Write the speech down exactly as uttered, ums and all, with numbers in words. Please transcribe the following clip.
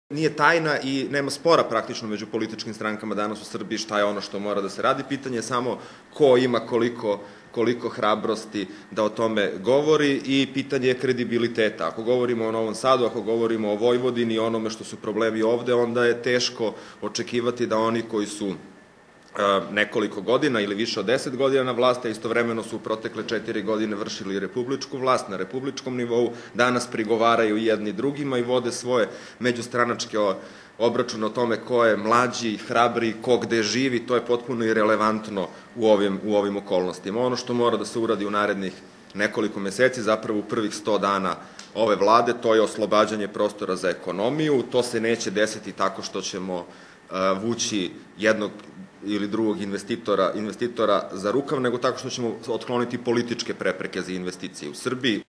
Nije tajna i nema spora praktično među političkim strankama danas u Srbiji šta je ono što mora da se radi. Pitanje je samo ko ima koliko, koliko hrabrosti da o tome govori i pitanje je kredibiliteta. Ako govorimo o Novom Sadu, ako govorimo o Vojvodini i onome što su problemi ovde, onda je teško očekivati da oni koji su nekoliko godina ili više od deset godina na vlasti, a istovremeno su u protekle četiri godine vršili republičku vlast na republičkom nivou, danas prigovaraju jedni drugima i vode svoje međustranačke obračune o tome ko je mlađi, hrabri, ko gde živi. To je potpuno irelevantno u ovim, u ovim okolnostima. Ono što mora da se uradi u narednih nekoliko meseci, zapravo u prvih sto dana ove vlade, to je oslobađanje prostora za ekonomiju. To se neće desiti tako što ćemo vući jednog ili drugog investitora, investitora za rukav, nego tako što ćemo otkloniti političke prepreke za investicije u Srbiji.